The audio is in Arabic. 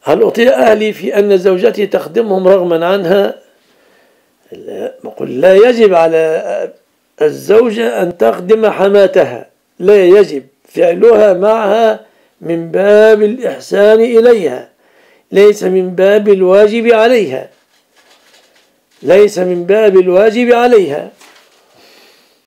هل أطيع أهلي في أن زوجتي تخدمهم رغما عنها؟ نقول لا يجب على الزوجة أن تخدم حماتها، لا يجب فعلها معها من باب الإحسان إليها، ليس من باب الواجب عليها، ليس من باب الواجب عليها.